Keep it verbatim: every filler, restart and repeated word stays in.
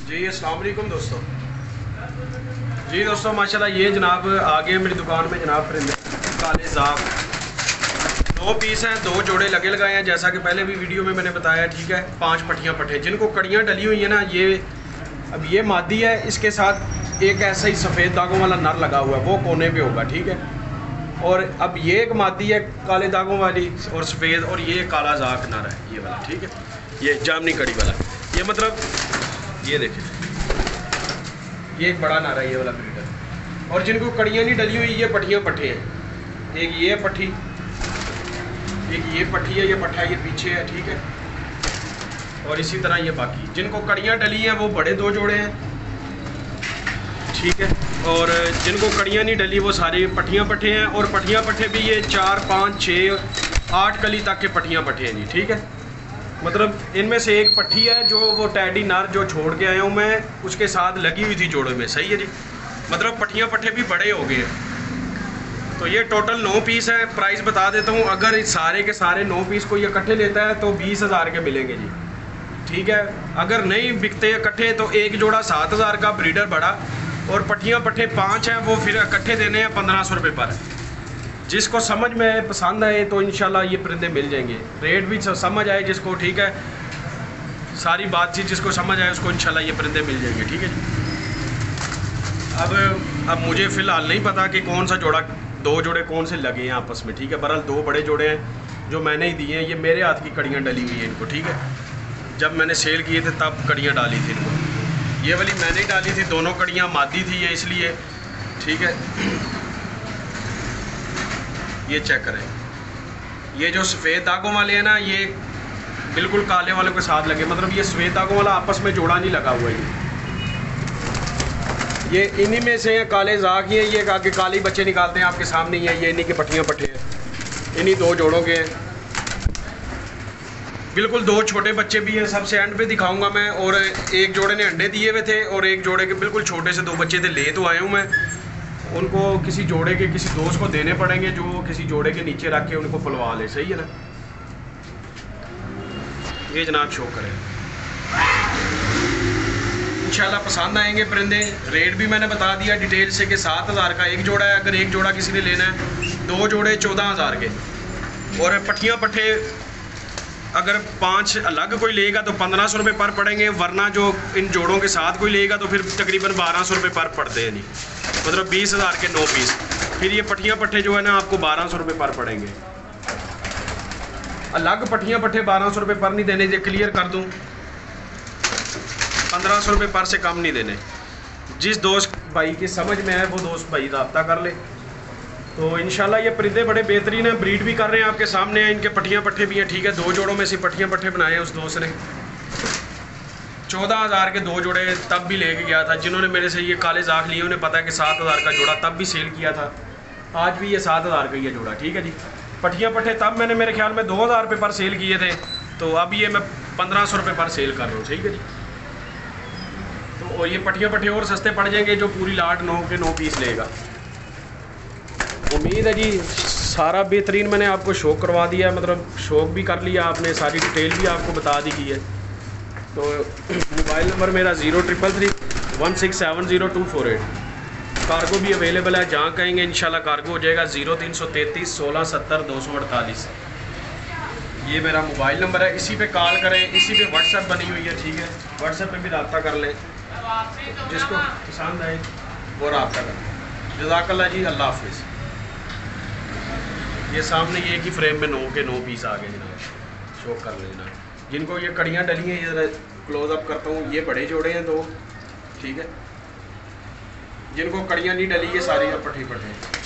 जी अस्सलाम वालेकुम दोस्तों। जी दोस्तों माशाल्लाह ये जनाब आगे मेरी दुकान में जनाब परिंदे काले जाग दो पीस हैं, दो जोड़े लगे लगाए हैं जैसा कि पहले भी वीडियो में मैंने बताया। ठीक है, पांच पट्टियां पट्टे जिनको कड़ियां डली हुई हैं ना, ये अब ये मादी है, इसके साथ एक ऐसा ही सफ़ेद दागों वाला नर लगा हुआ है, वो कोने पे होगा। ठीक है, और अब ये एक मादी है काले दागों वाली और सफ़ेद, और ये काला जाग नर है ये वाला। ठीक है, ये जामनी कड़ी वाला, ये मतलब ये देखें ये एक बड़ा नारा है ये वाला ब्रीडर। और जिनको कड़ियाँ नहीं डली हुई ये पट्टियाँ पट्टे हैं, एक ये पट्टी, एक ये पट्टी है, ये पट्टा ये पीछे है। ठीक है, और इसी तरह ये बाकी जिनको कड़ियाँ डली हैं वो बड़े दो जोड़े हैं। ठीक है, और जिनको कड़ियाँ नहीं डली वो सारे पट्टियाँ पट्टे हैं, और पट्टियाँ पट्टे भी ये चार पाँच छः आठ कली तक के पट्टियाँ पट्टे हैं जी। ठीक है, मतलब इनमें से एक पट्टी है जो वो टैडी नर जो छोड़ के आया हूँ मैं, उसके साथ लगी हुई थी जोड़े में। सही है जी, मतलब पट्टियाँ पट्टे भी बड़े हो गए हैं। तो ये टोटल नौ पीस है। प्राइस बता देता हूँ, अगर सारे के सारे नौ पीस को ये इकट्ठे लेता है तो बीस हज़ार के मिलेंगे जी। ठीक है, अगर नहीं बिकते इकट्ठे तो एक जोड़ा सात हज़ार का ब्रीडर बड़ा, और पट्टियाँ पट्टे पाँच हैं वो फिर इकट्ठे देने हैं पंद्रह सौ रुपये पर। जिसको समझ में पसंद आए तो इंशाल्लाह ये परिंदे मिल जाएंगे, रेट भी समझ आए जिसको। ठीक है, सारी बातचीत जिसको समझ आए उसको इंशाल्लाह ये परिंदे मिल जाएंगे। ठीक है जी, अब अब मुझे फ़िलहाल नहीं पता कि कौन सा जोड़ा, दो जोड़े कौन से लगे हैं आपस में। ठीक है, बहरहाल दो बड़े जोड़े हैं जो मैंने ही दिए हैं, ये मेरे हाथ की कड़ियाँ डली हुई हैं इनको। ठीक है, जब मैंने सेल किए थे तब कड़ियाँ डाली थी इनको, ये वाली मैंने ही डाली थी, दोनों कड़ियाँ मादी थी ये इसलिए। ठीक है, ये चेक करें, ये जो सफ़ेद दागों वाले हैं ना ये बिल्कुल काले वालों के साथ लगे, मतलब ये सफ़ेद दागों वाला आपस में जोड़ा नहीं लगा हुआ है। ये इन्हीं में से काले जाग ये ये आगे काले बच्चे निकालते हैं आपके सामने ही है, ये इन्हीं के पट्टियाँ पट्टे हैं, इन्हीं दो जोड़ों के हैं। बिल्कुल दो छोटे बच्चे भी हैं, सबसे एंड पे दिखाऊंगा मैं। और एक जोड़े ने अंडे दिए हुए थे और एक जोड़े के बिल्कुल छोटे से दो बच्चे थे, ले तो आया हूँ मैं। उनको किसी जोड़े के किसी दोस्त को देने पड़ेंगे जो किसी जोड़े के नीचे रख के उनको पलवा ले। सही है ना, ये जनाब शो करें, इंशाल्लाह पसंद आएंगे परिंदे। रेट भी मैंने बता दिया डिटेल से कि सात हज़ार का एक जोड़ा है, अगर एक जोड़ा किसी ने लेना है, दो जोड़े चौदह हज़ार के। और पट्टियाँ पट्टे अगर पांच अलग कोई लेगा तो पंद्रह सौ रुपये पर पड़ेंगे, वरना जो इन जोड़ों के साथ कोई लेगा तो फिर तकरीबन बारह सौ रुपये पर पड़ते हैं जी, मतलब बीस हज़ार के नौ पीस। फिर ये पट्टियाँ पट्टे जो है ना आपको बारह सौ रुपये पर पड़ेंगे। अलग पट्टियाँ पट्टे बारह सौ रुपये पर नहीं देने, ये क्लियर कर दूँ, पंद्रह सौ रुपये पर से कम नहीं देने। जिस दोस्त भाई की समझ में है वो दोस्त भाई रब्ता कर ले। तो इंशाल्लाह ये परिंदे बड़े बेहतरीन हैं, ब्रीड भी कर रहे हैं आपके सामने हैं, इनके पट्टियाँ पट्टे भी हैं। ठीक है, दो जोड़ों में से पट्टियाँ पट्टे बनाए हैं उस दोस्त ने, चौदह हज़ार के दो जोड़े तब भी लेके गया था। जिन्होंने मेरे से ये काले जाग लिए उन्हें पता है कि सात हज़ार का जोड़ा तब भी सेल किया था, आज भी ये सात हज़ार का ही है जोड़ा। ठीक है जी, पट्टियाँ पट्टे तब मैंने मेरे ख्याल में दो हज़ार रुपये पर सेल किए थे, तो अब ये मैं पंद्रह सौ रुपये पर सेल कर रहा हूँ। ठीक है जी, तो ये पट्टियाँ पट्टे और सस्ते पड़ जाएंगे जो पूरी लाट नौ के नौ पीस लेगा। उम्मीद है जी सारा बेहतरीन मैंने आपको शौक करवा दिया, मतलब शौक भी कर लिया आपने, सारी डिटेल भी आपको बता दी की है। तो मोबाइल नंबर मेरा zero triple three one six seven zero two four eight, cargo भी अवेलेबल है, जहाँ कहेंगे इंशाल्लाह कार्गो हो जाएगा। ज़ीरो तीन सौ तैंतीस सोलह सत्तर दो सौ अड़तालीस ये मेरा मोबाइल नंबर है, इसी पे कॉल करें, इसी पे व्हाट्सएप बनी हुई है। ठीक है, व्हाट्सएप पे भी रब्ता कर लें, जिसको पसंद आए वो रब्ता करें। जज़ाकल्लाह जी, अल्लाह हाफिज़। ये सामने एक ही फ्रेम में नौ के नौ पीस आ गए जनाब, शो कर लें जनाब। जिनको ये कड़ियाँ डली हैं ये क्लोज़अप करता हूँ, ये बड़े जोड़े हैं दो। ठीक है, जिनको कड़ियाँ नहीं डली ये सारी पट्टी पट्टे हैं।